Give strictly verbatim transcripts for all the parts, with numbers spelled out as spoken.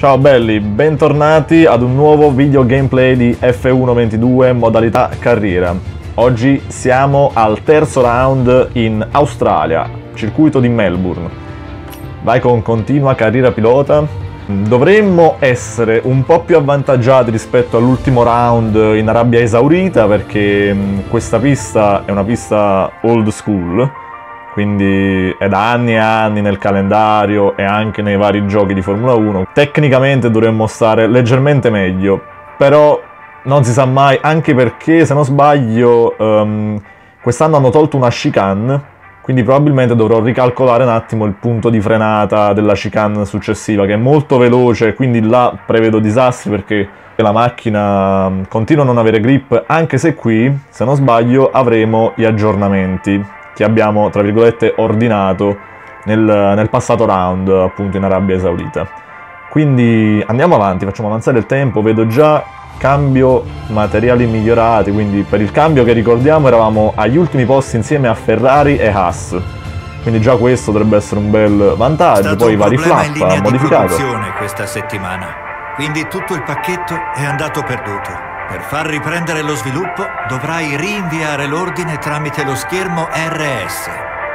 Ciao belli, bentornati ad un nuovo video gameplay di F uno ventidue modalità carriera. Oggi siamo al terzo round in Australia, circuito di Melbourne. Vai con continua carriera pilota. Dovremmo essere un po' più avvantaggiati rispetto all'ultimo round in Arabia Esaurita perché questa pista è una pista old school, quindi è da anni e anni nel calendario e anche nei vari giochi di Formula uno. Tecnicamente dovremmo stare leggermente meglio, però non si sa mai, anche perché se non sbaglio um, quest'anno hanno tolto una chicane, quindi probabilmente dovrò ricalcolare un attimo il punto di frenata della chicane successiva, che è molto veloce, quindi là prevedo disastri perché la macchina continua a non avere grip, anche se qui, se non sbaglio, avremo gli aggiornamenti che abbiamo, tra virgolette, ordinato nel, nel passato round, appunto in Arabia Esaurita. Quindi andiamo avanti, facciamo avanzare il tempo, vedo già cambio, materiali migliorati, quindi per il cambio che ricordiamo eravamo agli ultimi posti insieme a Ferrari e Haas, quindi già questo dovrebbe essere un bel vantaggio. Poi i vari flap ha modificato questa settimana, quindi tutto il pacchetto è andato perduto. Per far riprendere lo sviluppo dovrai rinviare l'ordine tramite lo schermo R S.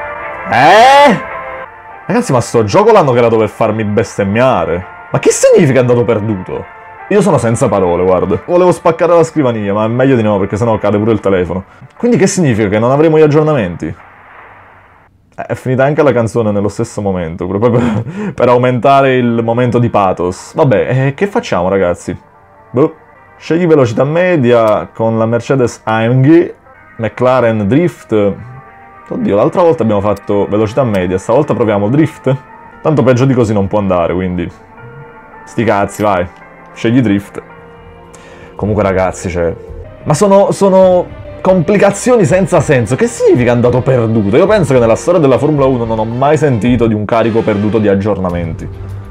Eh? Ragazzi, ma sto gioco l'hanno creato per farmi bestemmiare. Ma che significa è andato perduto? Io sono senza parole, guarda. Volevo spaccare la scrivania, ma è meglio di no perché sennò cade pure il telefono. Quindi che significa? Che non avremo gli aggiornamenti? Eh, è finita anche la canzone nello stesso momento, proprio per, per aumentare il momento di pathos. Vabbè, eh, che facciamo ragazzi? Boh. Scegli velocità media con la Mercedes A M G, McLaren Drift. Oddio, l'altra volta abbiamo fatto velocità media, stavolta proviamo Drift. Tanto peggio di così non può andare, quindi sti cazzi, vai. Scegli Drift. Comunque ragazzi, cioè... Ma sono, sono complicazioni senza senso. Che significa andato perduto? Io penso che nella storia della Formula uno non ho mai sentito di un carico perduto di aggiornamenti.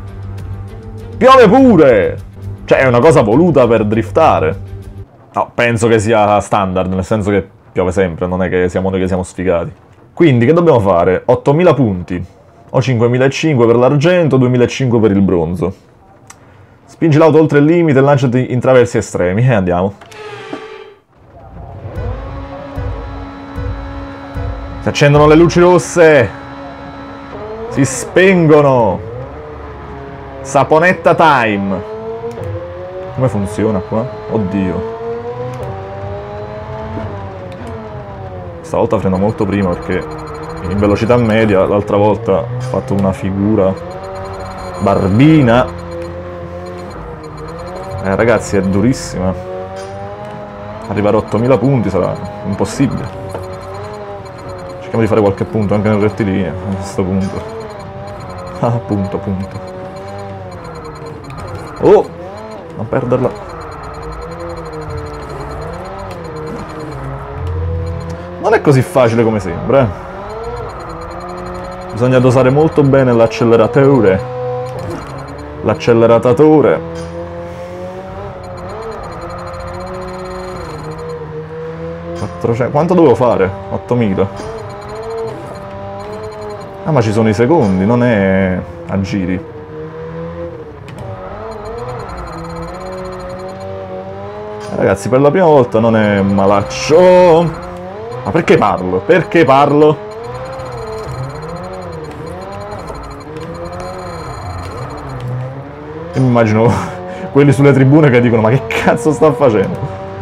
Piove pure! Cioè, è una cosa voluta per driftare. No, penso che sia standard, nel senso che piove sempre, non è che siamo noi che siamo sfigati. Quindi, che dobbiamo fare? ottomila punti. O cinquemilacinquecento per l'argento, duemilacinquecento per il bronzo. Spingi l'auto oltre il limite e lanciati in traversi estremi. E andiamo. Si accendono le luci rosse. Si spengono. Saponetta time. Come funziona qua? Oddio. Stavolta freno molto prima perché in velocità media l'altra volta ho fatto una figura barbina. Eh ragazzi, è durissima. Arrivare a ottomila punti sarà impossibile. Cerchiamo di fare qualche punto anche nel rettilineo a questo punto. Ah, punto, punto. Oh! Non perderla. Non è così facile come sembra, eh. Bisogna dosare molto bene l'acceleratore. L'acceleratore. quattrocento. Quanto dovevo fare? ottomila. Ah, ma ci sono i secondi, non è a giri. Ragazzi, per la prima volta non è malaccio. Ma perché parlo? Perché parlo? Io mi immagino quelli sulle tribune che dicono: ma che cazzo sta facendo?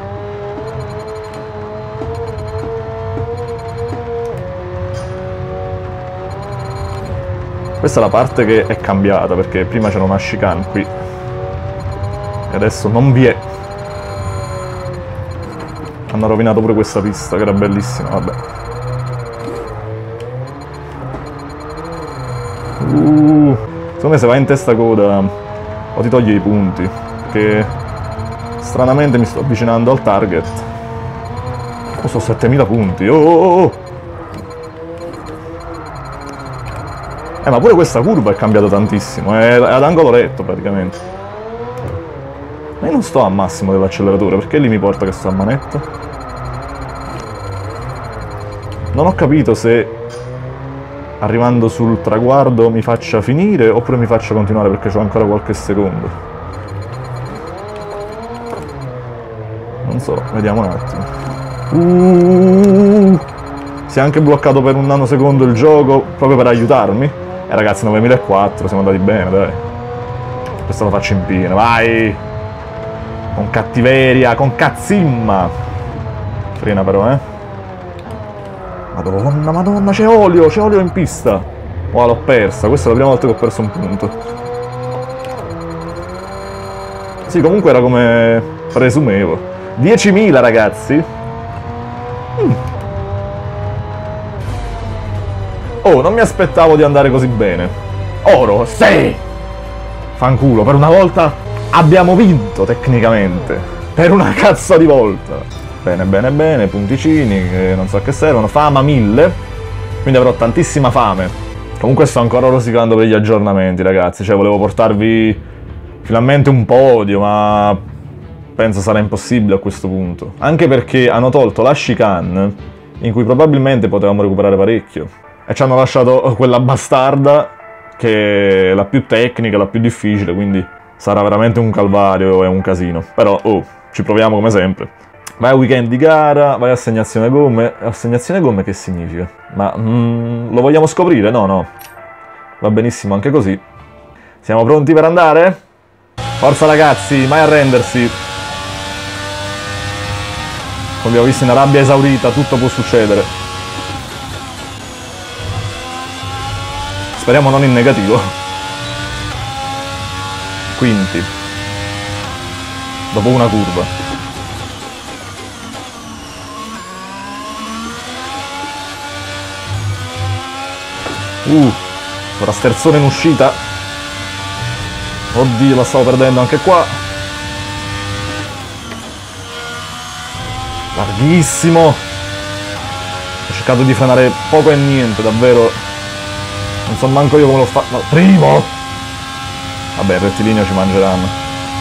Questa è la parte che è cambiata, perché prima c'era una chicane qui e adesso non vi è. Hanno rovinato pure questa pista che era bellissima, vabbè. Uh, secondo me se vai in testa coda o ti toglie i punti, perché stranamente mi sto avvicinando al target. Oh, sono settemila punti, oh, oh, oh. Eh, ma pure questa curva è cambiata tantissimo, è ad angolo retto praticamente. Ma io non sto a massimo dell'acceleratore, perché lì mi porta che sto a manetta? Non ho capito se arrivando sul traguardo mi faccia finire oppure mi faccia continuare perché c'ho ancora qualche secondo. Non so, vediamo un attimo. Uh, si è anche bloccato per un nanosecondo il gioco proprio per aiutarmi. E eh, ragazzi, novemilaquattrocento, siamo andati bene, dai. Questo lo faccio in pieno, vai! Con cattiveria, con cazzimma! Frena però, eh! Madonna, madonna, c'è olio, c'è olio in pista! Oh, l'ho persa, questa è la prima volta che ho perso un punto. Sì, comunque era come presumevo. diecimila, ragazzi! Mm. Oh, non mi aspettavo di andare così bene. Oro, sì! Fanculo, per una volta abbiamo vinto tecnicamente. Per una cazzo di volta. Bene, bene, bene, punticini, che non so a che servono. Fama mille, quindi avrò tantissima fame. Comunque sto ancora rosicando per gli aggiornamenti, ragazzi. Cioè, volevo portarvi finalmente un podio, ma penso sarà impossibile a questo punto. Anche perché hanno tolto la chicane, in cui probabilmente potevamo recuperare parecchio. E ci hanno lasciato quella bastarda, che è la più tecnica, la più difficile, quindi sarà veramente un calvario e un casino. Però, oh, ci proviamo come sempre. Vai a weekend di gara, vai a assegnazione gomme. Assegnazione gomme che significa? Ma mm, lo vogliamo scoprire? No, no. Va benissimo anche così. Siamo pronti per andare? Forza ragazzi, mai arrendersi. Come abbiamo visto in Arabia esaurita, tutto può succedere. Speriamo non in negativo. Quinti. Dopo una curva. Uh, ora sterzone in uscita. Oddio, la stavo perdendo anche qua. Larghissimo. Ho cercato di frenare poco e niente, davvero. Non so manco io come l'ho fatto. No, primo! Vabbè, il rettilineo ci mangeranno.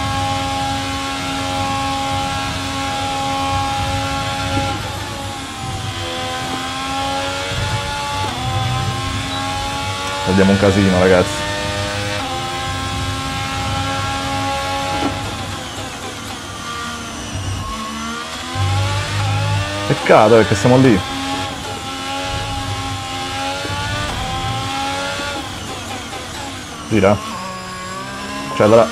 Abbiamo un casino, ragazzi. Peccato perché siamo lì. Gira. Accelera.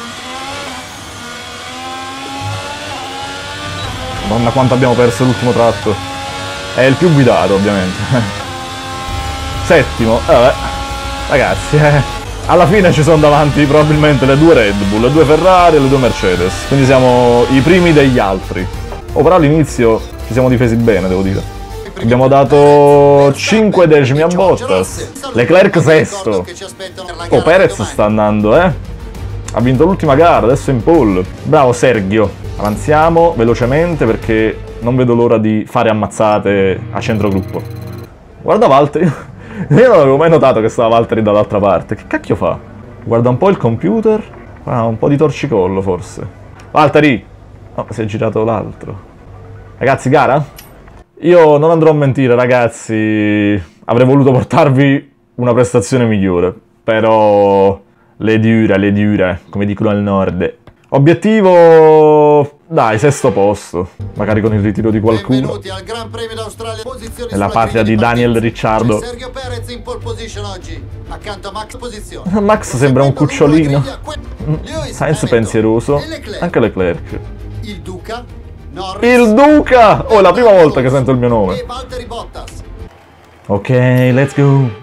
Madonna quanto abbiamo perso l'ultimo tratto. È il più guidato, ovviamente. Settimo. Eh, vabbè. Ragazzi, eh, alla fine ci sono davanti probabilmente le due Red Bull, le due Ferrari e le due Mercedes. Quindi siamo i primi degli altri. Oh, però all'inizio ci siamo difesi bene, devo dire. Abbiamo dato cinque decimi a Bottas. Leclerc sesto. Oh, Perez sta andando, eh. Ha vinto l'ultima gara, adesso è in pole. Bravo Sergio. Avanziamo velocemente perché non vedo l'ora di fare ammazzate a centro gruppo. Guarda Valtteri. Io non avevo mai notato che stava Valtteri dall'altra parte. Che cacchio fa? Guarda un po' il computer. Ah, un po' di torcicollo forse. Valtteri! No, si è girato l'altro. Ragazzi, gara? Io non andrò a mentire, ragazzi. Avrei voluto portarvi una prestazione migliore. Però le dura, le dura, come dicono al nord. Obiettivo... Dai, sesto posto. Magari con il ritiro di qualcuno. Al Gran Premio d'Australia. Nella patria di Daniel Ricciardo. Sergio Perez in pole position oggi. Accanto a Max posizione. Max sembra un cucciolino. Sainz pensieroso. Anche Leclerc. Il Duca. Norris. Il Duca! Oh, è la prima volta che sento il mio nome. E Valtteri Bottas. Ok, let's go.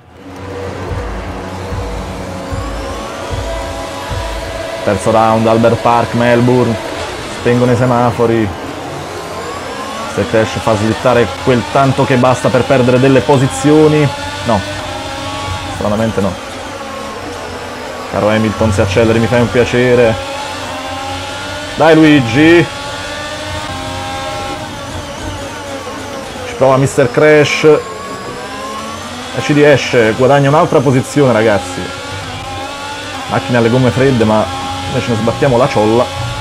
Terzo round, Albert Park, Melbourne. Spengono i semafori. Se Crash fa slittare quel tanto che basta per perdere delle posizioni. No. Stranamente no. Caro Hamilton, si acceleri, mi fai un piacere. Dai Luigi. Ci prova mister Crash. E ci riesce. Guadagna un'altra posizione, ragazzi. Macchina alle gomme fredde, ma noi ce ne sbattiamo la ciolla.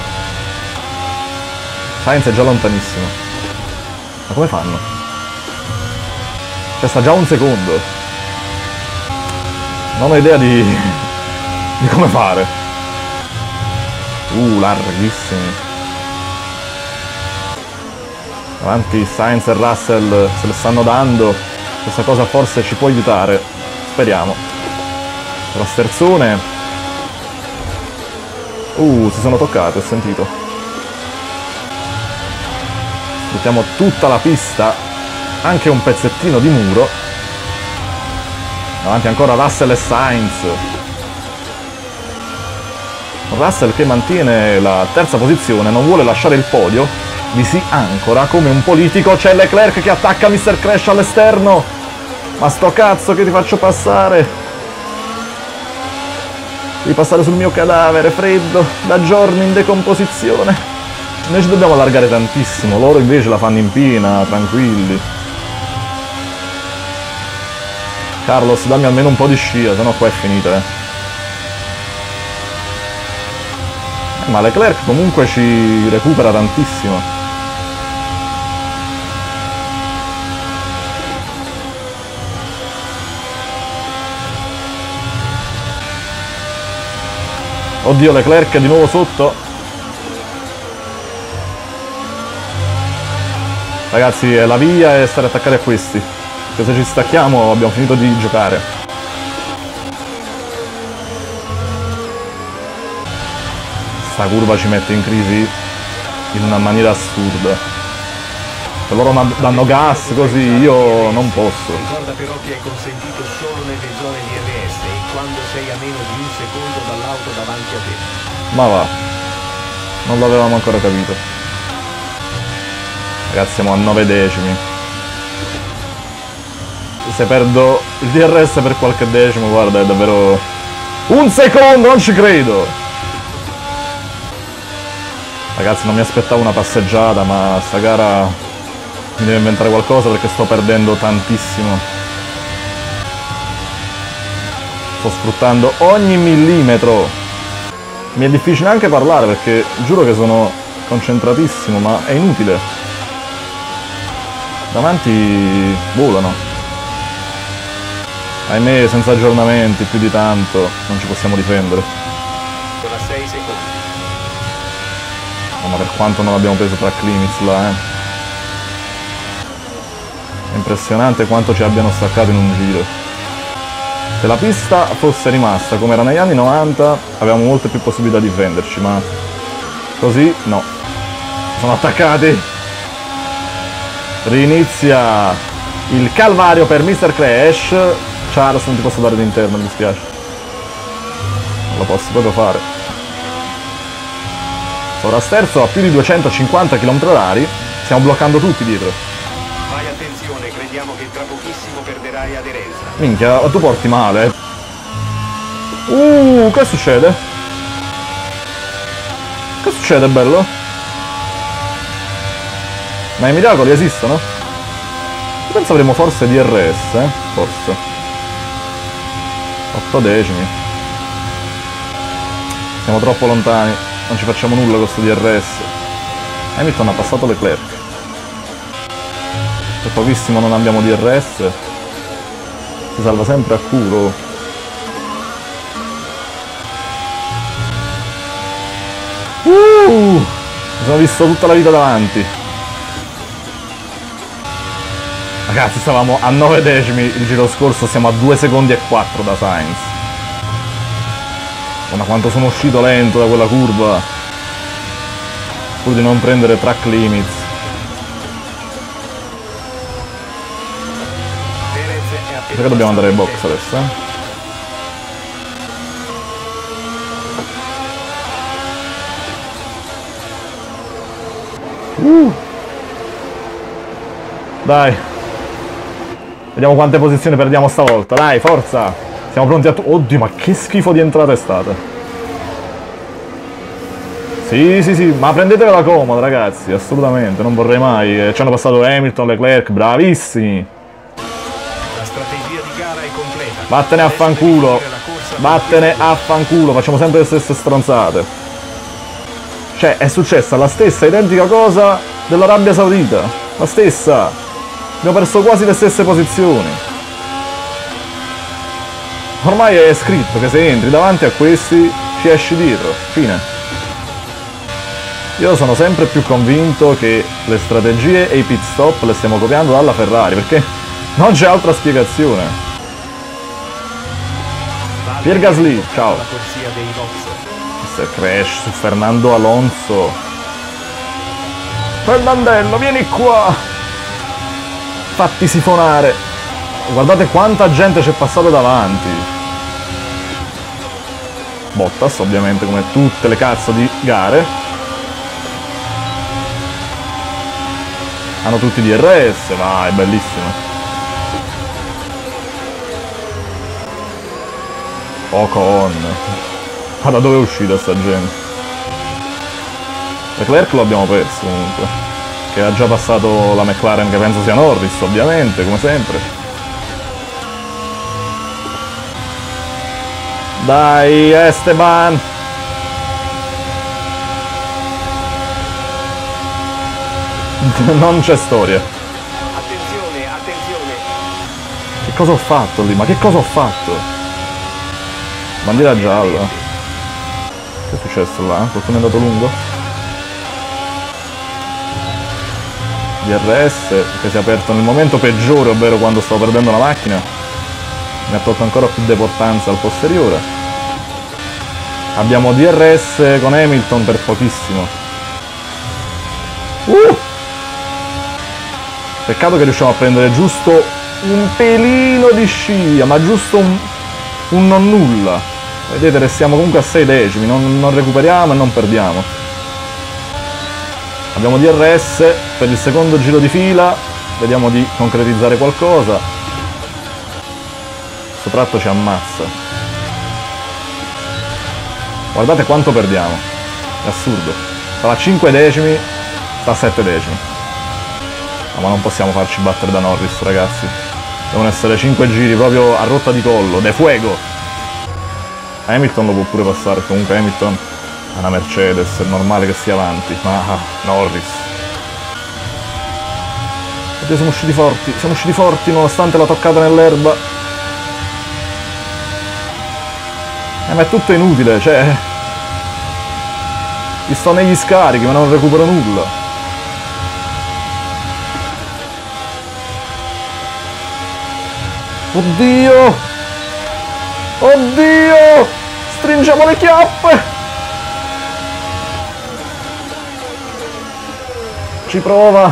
Sainz è già lontanissimo. Ma come fanno? Cioè sta già un secondo. Non ho idea di, di come fare. Uh, larghissimi. Avanti Sainz e Russell se le stanno dando. Questa cosa forse ci può aiutare. Speriamo. La sterzone. Uh, si sono toccati, ho sentito. Sfruttiamo tutta la pista. Anche un pezzettino di muro. Avanti ancora Russell e Sainz. Russell che mantiene la terza posizione, non vuole lasciare il podio, vi si ancora come un politico. C'è Leclerc che attacca mister Crash all'esterno. Ma sto cazzo che ti faccio passare? Devi passare sul mio cadavere freddo, da giorni in decomposizione. Noi ci dobbiamo allargare tantissimo, loro invece la fanno in pina, tranquilli. Carlos, dammi almeno un po' di scia, sennò qua è finita, eh. Ma Leclerc comunque ci recupera tantissimo. Oddio, Leclerc è di nuovo sotto. Ragazzi, la via è stare attaccati a questi, perché se ci stacchiamo abbiamo finito di giocare. Questa curva ci mette in crisi in una maniera assurda. Se loro danno gas così io non posso. Ricorda però che è consentito solo nelle zone di R S e quando sei a meno di un secondo dall'auto davanti a te. Ma va, non l'avevamo ancora capito. Ragazzi, siamo a nove decimi. Se perdo il D R S per qualche decimo, guarda, è davvero... Un secondo, non ci credo! Ragazzi, non mi aspettavo una passeggiata, ma sta gara mi devo inventare qualcosa perché sto perdendo tantissimo. Sto sfruttando ogni millimetro. Mi è difficile anche parlare perché giuro che sono concentratissimo, ma è inutile. Davanti volano. Ahimè, senza aggiornamenti più di tanto non ci possiamo difendere. Sono a sei secondi. Ma per quanto non abbiamo preso track limits là, eh. È impressionante quanto ci abbiano staccato in un giro. Se la pista fosse rimasta come era negli anni novanta avevamo molte più possibilità di difenderci, ma così no. Sono attaccati. Rinizia il calvario per mister Crash. Charles, non ti posso dare l'interno, mi dispiace. Non lo posso proprio fare. Ora sterzo a più di duecentocinquanta chilometri orari, stiamo bloccando tutti dietro. Fai attenzione, crediamo che tra pochissimo perderai aderenza. Minchia, tu porti male. Uh, che succede? Che succede, bello? Ma i miracoli esistono? Io penso avremo forse D R S, eh? Forse. otto decimi. Siamo troppo lontani. Non ci facciamo nulla con questo D R S. Hamilton ha passato Leclerc. Per pochissimo non abbiamo D R S. Si salva sempre a culo. Uh, mi sono visto tutta la vita davanti. Ragazzi, stavamo a nove decimi il giro scorso, siamo a due secondi e quattro da Sainz. Ma quanto sono uscito lento da quella curva, pur di non prendere track limits. Perché dobbiamo andare in box adesso, eh? Uh. Dai, vediamo quante posizioni perdiamo stavolta. Dai, forza. Siamo pronti a tu... Oddio, ma che schifo di entrata è stata. Sì, sì, sì, ma prendetevela comoda, ragazzi, assolutamente, non vorrei mai. Ci hanno passato Hamilton, Leclerc, bravissimi. La strategia di gara è completa. Vattene a fanculo. Vattene a fanculo, facciamo sempre le stesse stronzate. Cioè, è successa la stessa identica cosa dell'Arabia Saudita. La stessa. Abbiamo perso quasi le stesse posizioni. Ormai è scritto che se entri davanti a questi ci esci dietro, fine. Io sono sempre più convinto che le strategie e i pit stop le stiamo copiando dalla Ferrari, perché non c'è altra spiegazione. Pierre Gasly, ciao. Mister Crash su Fernando Alonso. Fernandello, vieni qua! Fatti sifonare. Guardate quanta gente c'è passata davanti. Bottas, ovviamente, come tutte le cazzo di gare. Hanno tutti D R S, vai, bellissimo. Ocon. Ma da dove è uscita sta gente? Leclerc lo abbiamo perso comunque, che ha già passato la McLaren, che penso sia Norris, ovviamente, come sempre. Dai Esteban! Non c'è storia. Attenzione, attenzione. Che cosa ho fatto lì? Ma che cosa ho fatto? Bandiera gialla. Che è successo là? Qualcuno è andato lungo? D R S che si è aperto nel momento peggiore, ovvero quando stavo perdendo la macchina. Mi ha tolto ancora più deportanza al posteriore. Abbiamo D R S con Hamilton per pochissimo. Uh! Peccato che riusciamo a prendere giusto un pelino di scia, ma giusto un, un non nulla. Vedete, restiamo comunque a sei decimi, non, non recuperiamo e non perdiamo. Abbiamo D R S per il secondo giro di fila, vediamo di concretizzare qualcosa. Questo tratto ci ammazza. Guardate quanto perdiamo, è assurdo. Stava a cinque decimi, sta a sette decimi. No, ma non possiamo farci battere da Norris, ragazzi. Devono essere cinque giri proprio a rotta di collo, de fuego. Hamilton lo può pure passare, comunque Hamilton è una Mercedes, è normale che sia avanti, ma ah, Norris. Oddio, siamo usciti forti, siamo usciti forti nonostante la toccata nell'erba. Eh, ma è tutto inutile, cioè... Io sto negli scarichi, ma non recupero nulla. Oddio! Oddio! Stringiamo le chiappe! Ci prova!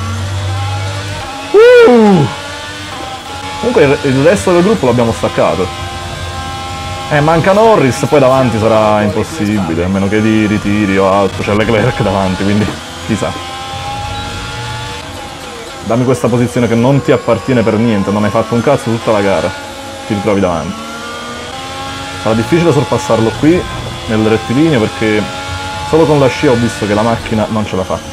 Uh! Comunque il resto del gruppo l'abbiamo staccato. Eh, manca Norris, poi davanti sarà impossibile, a meno che di ritiri o altro. C'è Leclerc davanti, quindi chissà. Dammi questa posizione che non ti appartiene per niente, non hai fatto un cazzo tutta la gara. Ti ritrovi davanti. Sarà difficile sorpassarlo qui, nel rettilineo, perché solo con la scia ho visto che la macchina non ce la fa.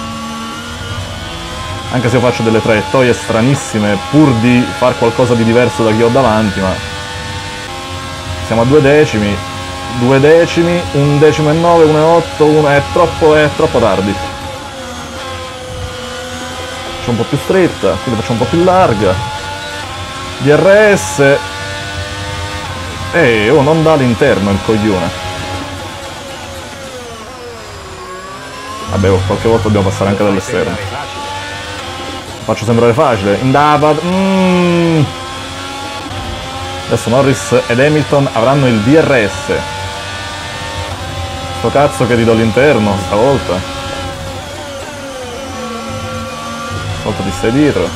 Anche se io faccio delle traiettorie stranissime pur di far qualcosa di diverso da chi ho davanti, ma... Siamo a due decimi, due decimi, un decimo e nove, uno e otto, uno... È troppo, è troppo tardi. Faccio un po' più stretta, quindi faccio un po' più larga. D R S. Eh, oh, non dà all'interno il coglione. Vabbè, oh, qualche volta dobbiamo passare anche dall'esterno. Faccio sembrare facile. Indava. Mm. Adesso Norris ed Hamilton avranno il D R S. Sto cazzo che ridò all'interno stavolta. Stavolta ti stai dietro.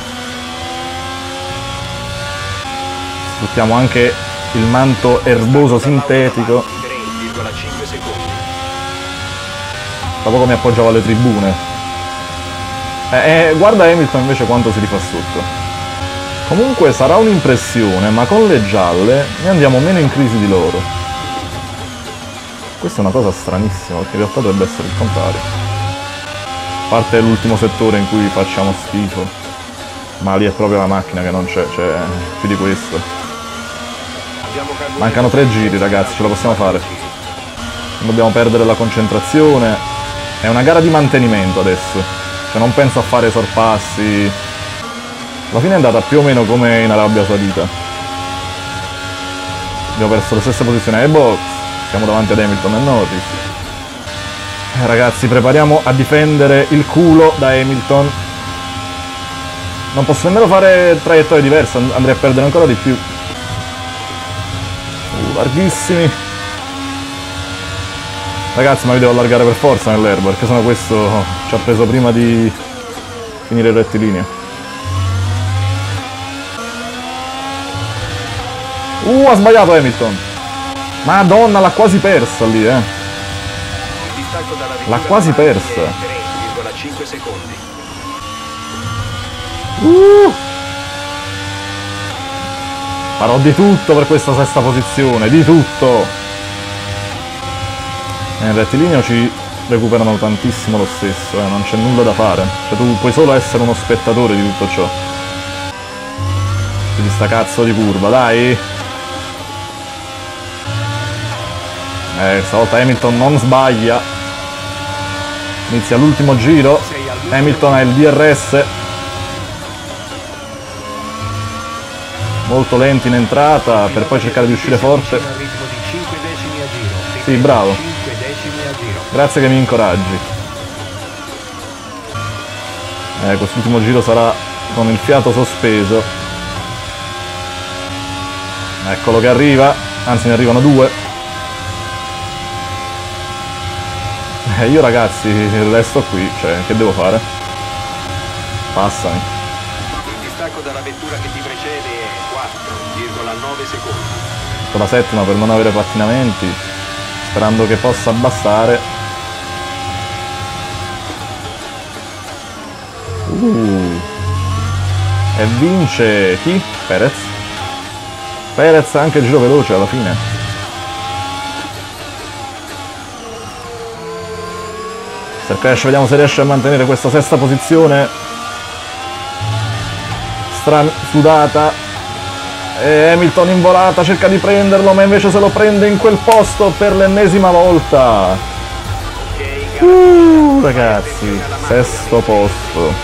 Sfruttiamo anche il manto erboso sintetico. Tra poco mi appoggiavo alle tribune. Eh, eh, guarda Hamilton invece quanto si rifà sotto. Comunque sarà un'impressione, ma con le gialle ne andiamo meno in crisi di loro. Questa è una cosa stranissima, perché in realtà dovrebbe essere il contrario. A parte l'ultimo settore in cui facciamo schifo. Ma lì è proprio la macchina che non c'è, c'è più di questo. Mancano tre giri, ragazzi, ce la possiamo fare. Non dobbiamo perdere la concentrazione. È una gara di mantenimento adesso. Cioè non penso a fare sorpassi. Alla fine è andata più o meno come in Arabia Saudita. abbiamo perso le stesse posizioni ai box, siamo davanti ad Hamilton e Norris. Eh, ragazzi, prepariamo a difendere il culo da Hamilton. Non posso nemmeno fare traiettorie diverse, andrei a perdere ancora di più. Uh, larghissimi. Ragazzi, ma vi devo allargare per forza nell'erba, perché sennò questo ci ha preso prima di finire il rettilineo. Uh, ha sbagliato Hamilton. Madonna, l'ha quasi persa lì, eh. L'ha quasi persa. tre virgola cinque secondi. Uh. Farò di tutto per questa sesta posizione, di tutto. Nel rettilineo ci recuperano tantissimo lo stesso, eh, non c'è nulla da fare. Cioè tu puoi solo essere uno spettatore di tutto ciò. Di sta cazzo di curva, dai. Eh, stavolta Hamilton non sbaglia. Inizia l'ultimo giro. Hamilton ha il D R S. Molto lento in entrata per poi cercare di uscire forte. Sì, bravo. Grazie che mi incoraggi. Eh, quest'ultimo giro sarà con il fiato sospeso. Eccolo che arriva. Anzi, ne arrivano due. Eh, io ragazzi resto qui, cioè, che devo fare? Passami. Il distacco dalla vettura che ti precede è quattro virgola nove secondi. Con la settima per non avere pattinamenti, sperando che possa abbassare. Uh. E vince chi? Perez. Perez anche giro veloce alla fine. Mister Crash, vediamo se riesce a mantenere questa sesta posizione. Stran sudata. E Hamilton in volata, cerca di prenderlo, ma invece se lo prende in quel posto per l'ennesima volta. Uh, ragazzi, sesto posto.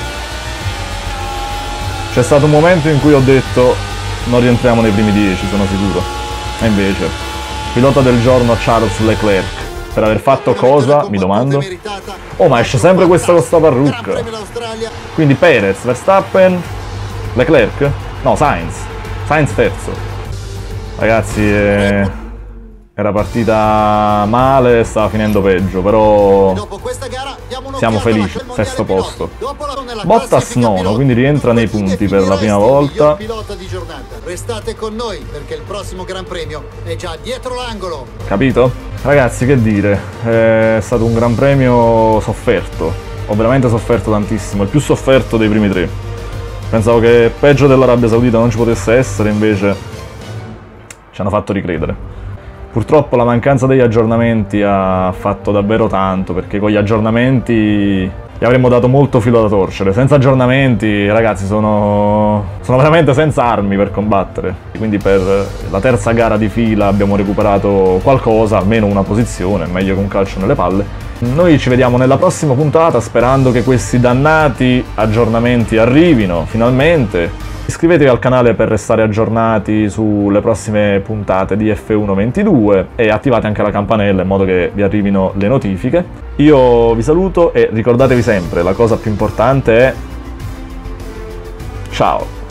C'è stato un momento in cui ho detto non rientriamo nei primi dieci, sono sicuro. E invece, pilota del giorno Charles Leclerc. Per aver fatto cosa, mi domando? Oh, ma esce sempre questa con sta parrucca. Quindi Perez, Verstappen, Leclerc? No, Sainz. Sainz terzo. Ragazzi, eh, era partita male e stava finendo peggio, però siamo felici, sesto posto. Bottas nono, quindi rientra nei punti per la prima volta. Restate con noi perché il prossimo Gran Premio è già dietro l'angolo. Capito? Ragazzi, che dire, è stato un Gran Premio sofferto. Ho veramente sofferto tantissimo, il più sofferto dei primi tre. Pensavo che peggio dell'Arabia Saudita non ci potesse essere, invece ci hanno fatto ricredere. Purtroppo la mancanza degli aggiornamenti ha fatto davvero tanto, perché con gli aggiornamenti gli avremmo dato molto filo da torcere. Senza aggiornamenti, ragazzi, sono, sono veramente senza armi per combattere. Quindi per la terza gara di fila abbiamo recuperato qualcosa, almeno una posizione, meglio che un calcio nelle palle. Noi ci vediamo nella prossima puntata, sperando che questi dannati aggiornamenti arrivino, finalmente. Iscrivetevi al canale per restare aggiornati sulle prossime puntate di F uno ventidue e attivate anche la campanella in modo che vi arrivino le notifiche. Io vi saluto e ricordatevi sempre, la cosa più importante è ciao!